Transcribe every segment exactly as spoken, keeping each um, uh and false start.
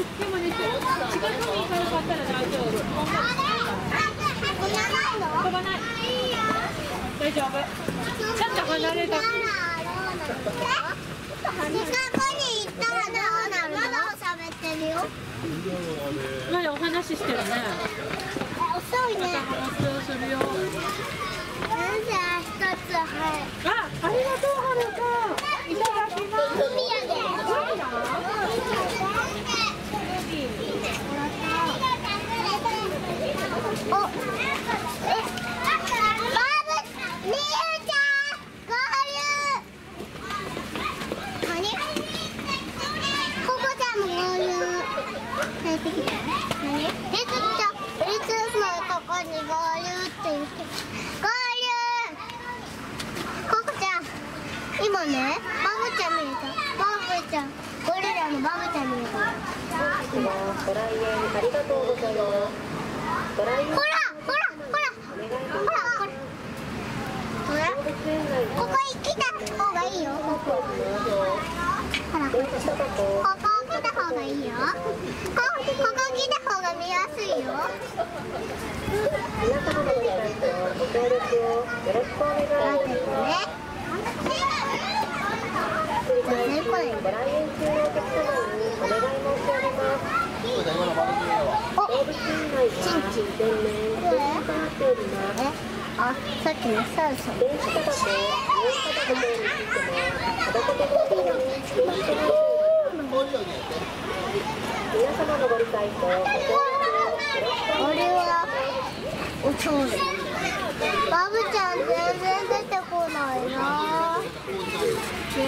でもね、近くに行かなかったら大丈夫。飛ばない。大丈夫。ちょっと離れた。 近くに行ったらどうなるの？まだ喋ってるよ。 まだお話ししてるね。 遅いね。 話をするよ。 先生、一つはい。 あ、ありがとう、はるか。いただきます。 お土産。お、え、バブ、みゆちゃん、合流。何？ココちゃんも合流。帰ってきた。何？リツちゃん、リツもここに合流って言って。合流。ココちゃん、今ね、バブちゃん見えた。バブちゃん、ゴリラのバブちゃん見えた。 ご来園ありがとうございます。ご来園ほら、ほら、ほら、ほら、これ。ほら、ここに来た方がいいよ。ここ。ほら、ここ来た方がいいよ。こ、ここ来た方が見やすいよ。 皆様のご来園ご協力をよろしくお願いします。ご来園中のお客様にお願い申し上げます。動物園内は全面電気となっております。 あ、さっきのサウス。 電子タバコ、電子タバコについてもタバコと同様に禁止となっております。皆様のご理解とご協力をよろしくお願いします。 おちょうど。バブちゃん全然出てこないな。ね。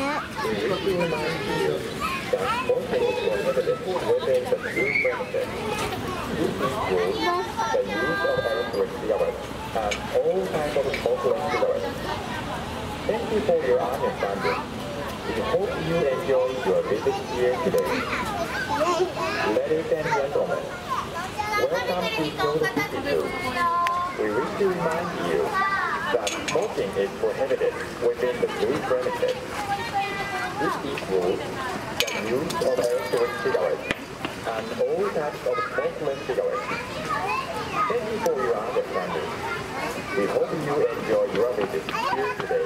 Thank you for your understanding. We hope you enjoy your visit here today. Ladies and gentlemen, welcome to Kyoto fifty-two. We wish to remind you that smoking is prohibited within the blue premises. This includes the use of electronic cigarettes and all types of smokeless cigarettes. Thank you for your understanding. We hope you enjoy your visit here today.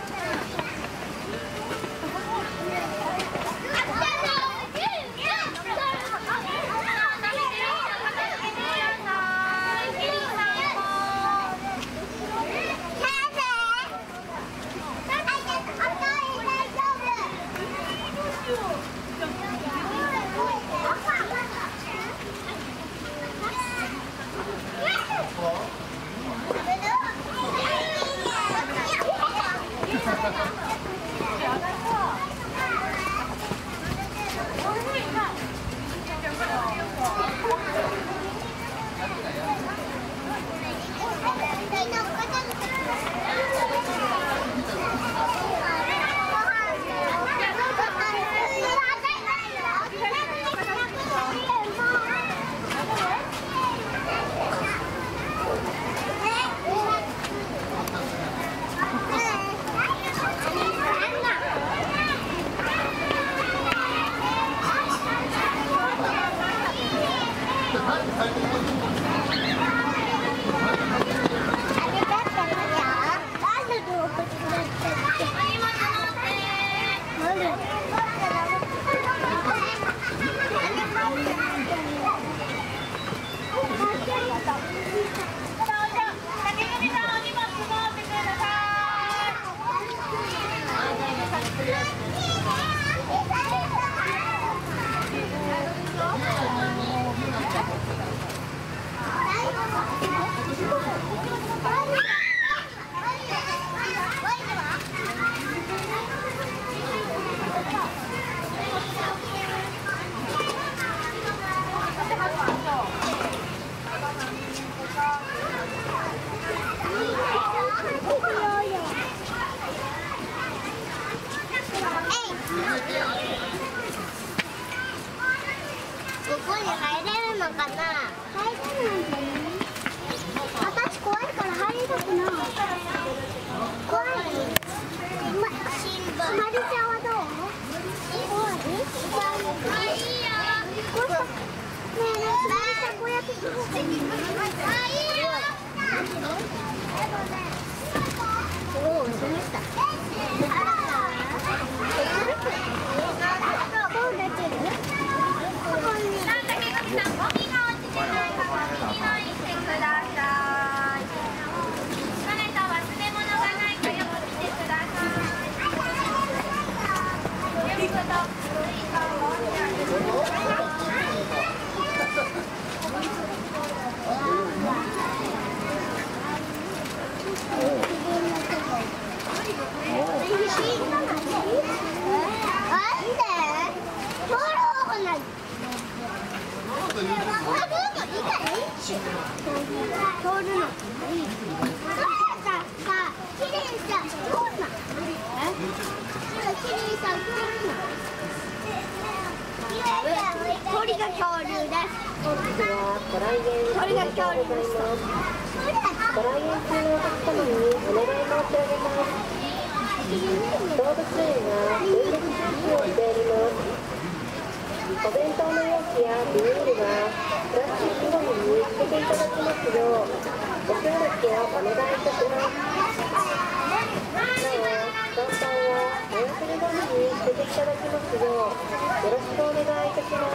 のかな。入れないんだよね。私怖いから入りたくない。怖い。ま、まりちゃんはどう？怖い？いいよ。 こ焼き。あ、いいよ。おお、しました。鳥が恐竜です。 本日はご来園ありがとうございます。ご来園中のお客様にお願い申し上げます。動物園は分別準備をしております。お弁当の容器やビニールはプラスチックゴミに捨てていただきますようご協力をお願いいたします。なお、残飯は燃やせるゴミに捨てていただきますようよろしくお願いいたします。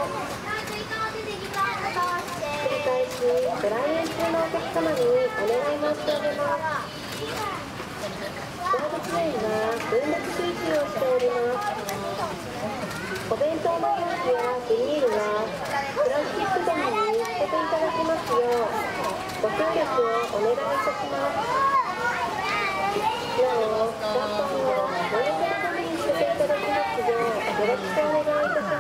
繰り返し、ご来園中のお客様にお願い申し上げます。動物園は分別収集をしております。お弁当の容器やビニールはプラスチックゴミに捨てていただきますようご協力をお願いいたします。なお、残飯は燃やせるゴミに捨てていただきますようよろしくお願いいたします。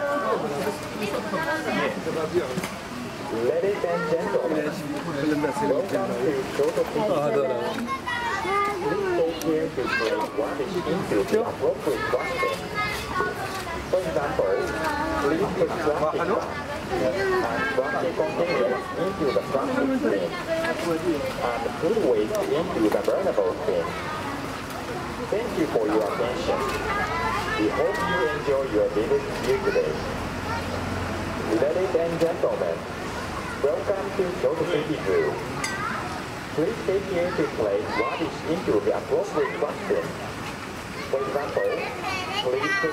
Ladies and gentlemen, welcome to Kyoto City Center. Please take care to place what is into the appropriate basket. For example, please put plastic bags and plastic containers into the plastic bin and food waste into the burnable bin. Thank you for your attention. We hope you enjoy your visit here today. Ladies and gentlemen, welcome to Kyoto City Zoo. Please take care to place what is into the appropriate basket. For example, please put